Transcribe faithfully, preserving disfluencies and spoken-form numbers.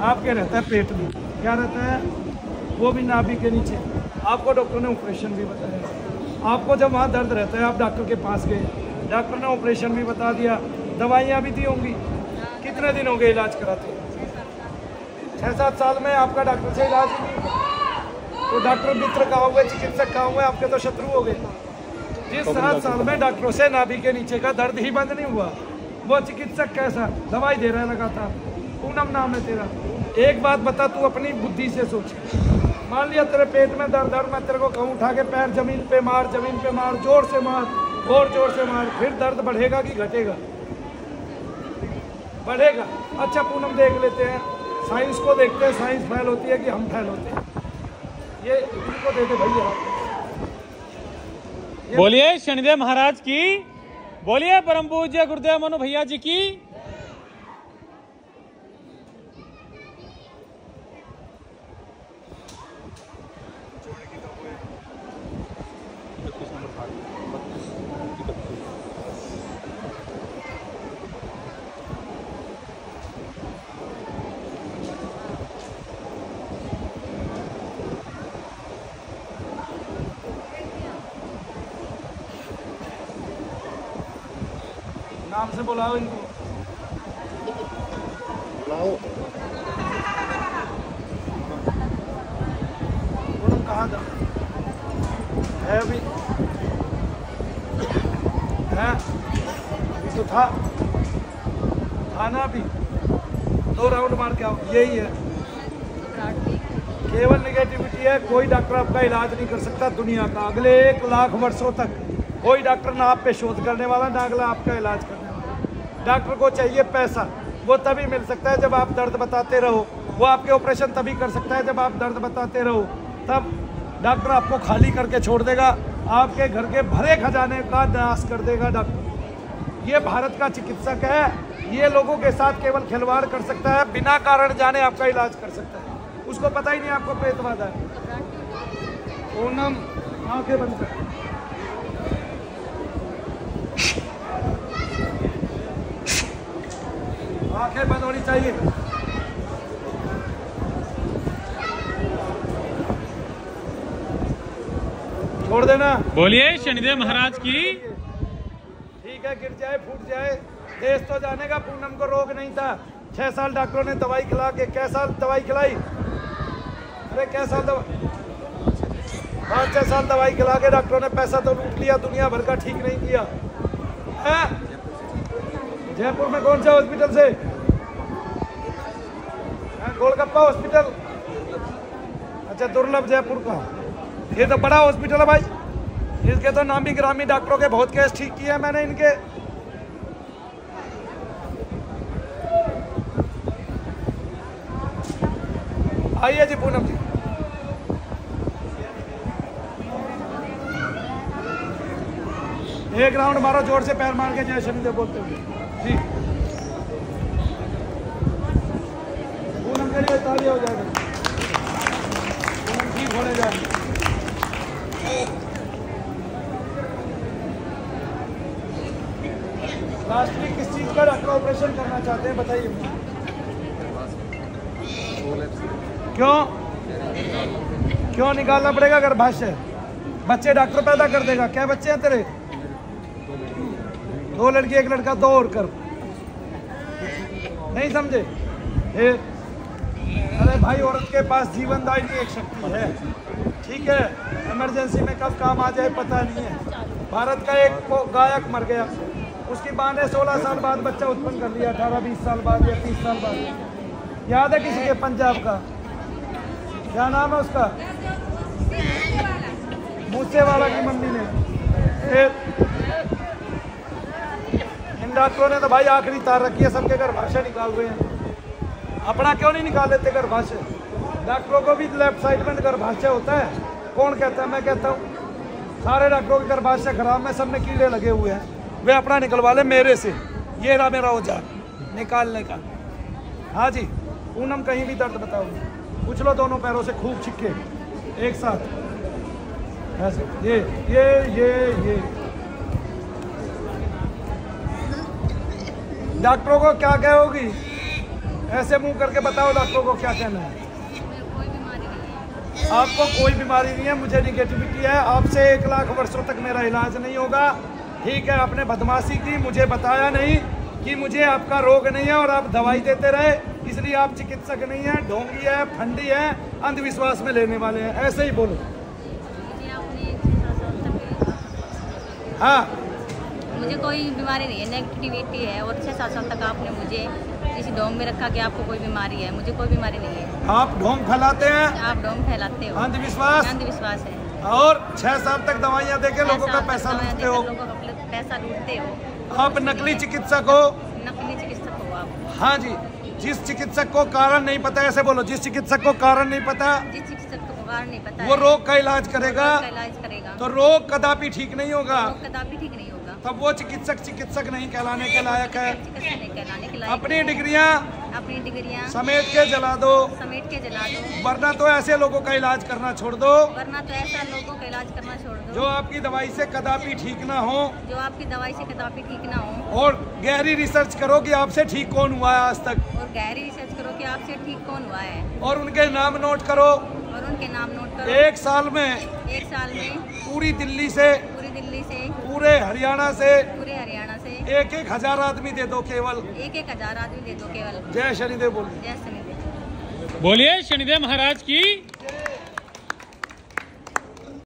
आपके रहता है पेट में, क्या रहता है, वो भी नाभि के नीचे। आपको डॉक्टर ने ऑपरेशन भी बताया। आपको जब वहाँ दर्द रहता है, आप डॉक्टर के पास गए, डॉक्टर ने ऑपरेशन भी बता दिया, दवाइयाँ भी दी होंगी। कितने दिन हो गए इलाज कराते? छः सात साल में आपका डॉक्टर से इलाज ही नहीं। तो डॉक्टर मित्र कहाँ हुए, चिकित्सक कहाँ हुए, आपके तो शत्रु हो गए। जिस सात साल में डॉक्टरों से नाभि के नीचे का दर्द ही बंद नहीं हुआ, वो चिकित्सक कैसा दवाई दे रहा है लगातार। पूनम नाम है तेरा। एक बात बता, तू अपनी बुद्धि से सोच। मान लिया तेरे पेट में दर्द दर्द मैं तेरे को कहूँ उठा के पैर जमीन पे मार, जमीन पे मार, जोर से मार, और जोर से मार, फिर दर्द बढ़ेगा कि घटेगा? बढ़ेगा। अच्छा पूनम देख लेते हैं, साइंस को देखते हैं, साइंस फेल होती है कि हम फेल होते हैं? ये इनको दे दे भैया। बोलिए शनिदेव महाराज की, बोलिए परम पूज्य गुरुदेव मनु भैया जी की। नाम से बुलाओ इनको, बुलाओ। कहाँ था है अभी? है तो था था ना अभी। दो राउंड मार के आओ। यही है, केवल निगेटिविटी है। कोई डॉक्टर आपका इलाज नहीं कर सकता दुनिया का। अगले एक लाख वर्षों तक कोई डॉक्टर ना आप पे शोध करने वाला, ना अगला आपका इलाज करने वाला। डॉक्टर को चाहिए पैसा, वो तभी मिल सकता है जब आप दर्द बताते रहो। वो आपके ऑपरेशन तभी कर सकता है जब आप दर्द बताते रहो। तब डॉक्टर आपको खाली करके छोड़ देगा, आपके घर के भरे खजाने का नाश कर देगा डॉक्टर। ये भारत का चिकित्सक है, ये लोगों के साथ केवल खिलवाड़ कर सकता है, बिना कारण जाने आपका इलाज कर सकता है। उसको पता ही नहीं आपको प्रेतवादा है। पूनम आंखें बंद कर, आंखें बंद होनी चाहिए। छोड़ देना। बोलिए शनिदेव महाराज की। ठीक है, गिर जाए फूट जाए, देश तो जाने का। पूनम को रोग नहीं था। छह साल डॉक्टरों ने दवाई खिला के, कै साल दवाई खिलाई? अरे कै साल दवाई, पाँच छह साल दवाई खिला के डॉक्टरों ने पैसा तो लूट लिया, दुनिया भर का ठीक नहीं किया है? जयपुर में कौन सा हॉस्पिटल से? गोलगप्पा हॉस्पिटल। अच्छा, दुर्लभ जयपुर का। ये तो बड़ा हॉस्पिटल है भाई। इसके तो नामी ग्रामी डॉक्टरों के बहुत केस ठीक किए हैं मैंने इनके। आइए जी पूनम जी। एक राउंड मारो जोर से, पैर मार के जय शनिदेव बोलते हुए जी। पूनम के लिए ताली हो जाएगी। पूनम ठीक होने जाएगी। लास्टली किस चीज का डॉक्टर ऑपरेशन करना चाहते हैं बताइए? क्यों क्यों निकालना पड़ेगा गर्भाशय? बच्चे डॉक्टर पैदा कर देगा। क्या बच्चे हैं तेरे? दो लड़की एक लड़का, दो और कर। नहीं समझे? अरे भाई, औरत के पास जीवनदायिनी एक शक्ति है, ठीक है। इमरजेंसी में कब काम आ जाए पता नहीं है। भारत का एक गायक मर गया, उसकी माँ ने सोलह साल बाद बच्चा उत्पन्न कर लिया, अठारह बीस साल बाद या तीस साल बाद। याद है किसी के? पंजाब का क्या नाम है उसका? मूसेवाला की मम्मी ने। इन डॉक्टरों ने तो भाई आखिरी तार रखी है, सबके गर्भाशय निकाल रहे हैं। अपना क्यों नहीं निकाल लेते गर्भाशय? डॉक्टरों को भी लेफ्ट साइड में गर्भाशय होता है। कौन कहता है? मैं कहता हूँ। सारे डॉक्टरों के गर्भाशय खराब में, सब में कीड़े लगे हुए हैं। वे अपना निकलवा ले मेरे से। ये रहा मेरा औजार निकालने का। हाँ जी। पूनम कहीं भी दर्द बताओ, पूछ लो दोनों पैरों से खूब छिक्के एक साथ ऐसे। ये ये ये ये डॉक्टरों को क्या कहोगी? ऐसे मुंह करके बताओ डॉक्टर को क्या कहना है। कोई बीमारी नहीं है। आपको कोई बीमारी नहीं है, मुझे निगेटिविटी है, आपसे एक लाख वर्षों तक मेरा इलाज नहीं होगा। ठीक है, आपने बदमाशी की, मुझे बताया नहीं कि मुझे आपका रोग नहीं है और आप दवाई देते रहे, इसलिए आप चिकित्सक नहीं है, ढोंगी है, फंडी है, अंधविश्वास में लेने वाले हैं। ऐसे ही बोलो। मुझे आपने छह साल तक हाँ, मुझे कोई बीमारी नहीं है, नेगेटिविटी है, और छः सात साल तक आपने मुझे इसी डोम में रखा कि आपको कोई बीमारी है। मुझे कोई बीमारी नहीं है। आप ढोंग फैलाते हैं, आप डोम फैलाते हो, अंधविश्वास, अंधविश्वास है, और छह साल तक दवाइयाँ देके लोगों का पैसा लूटते हो। लोगों का पैसा लूटते हो। आप नकली चिकित्सक हो। नकली चिकित्सक हो आप। हाँ जी, जिस चिकित्सक को कारण नहीं पता, ऐसे बोलो, जिस चिकित्सक को कारण नहीं पता जिस चिकित्सक को कारण नहीं पता वो है, रोग का इलाज करेगा, रोग का इलाज करेगा, तो रोग कदापि ठीक नहीं होगा। रोग कदापि ठीक नहीं होगा। तब वो चिकित्सक चिकित्सक नहीं कहलाने के लायक है। चिकित्सक नहीं कहलाने के लायक अपनी है। डिग्रियां अपनी डिग्रियां समेट के जला दो, समेट के जला दो, वरना तो ऐसे लोगों का इलाज करना छोड़ दो वरना तो ऐसा लोगों का इलाज करना छोड़ दो जो आपकी दवाई से कदापि ठीक ना हो, जो आपकी दवाई से कदापि ठीक ना हो, और गहरी रिसर्च करो कि आपसे ठीक कौन हुआ है आज तक, और गहरी रिसर्च करो कि आपसे ठीक कौन हुआ है, और उनके नाम नोट करो। और उनके नाम नोट करो। एक साल में एक साल में पूरी दिल्ली से, पूरी दिल्ली से, पूरे हरियाणा से पूरे हरियाणा से एक एक हजार आदमी दे दो केवल। एक एक हजार आदमी दे दो केवल। जय शनिदेव बोलिए। जय शनिदेव। बोलिए शनिदेव महाराज की।